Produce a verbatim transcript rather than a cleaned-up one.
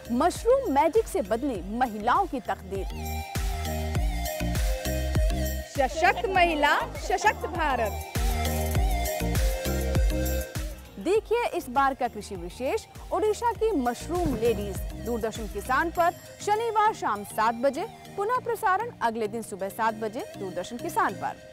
Mushroom magic से बदली महिलाओं की तकदीर। सशक्त महिला, सशक्त भारत। देखिए इस बार का कृषि विशेष, ओडिशा की मशरूम लेडीज। दूरदर्शन किसान पर शनिवार शाम सात बजे, पुनः प्रसारण अगले दिन सुबह सात बजे दूरदर्शन किसान पर।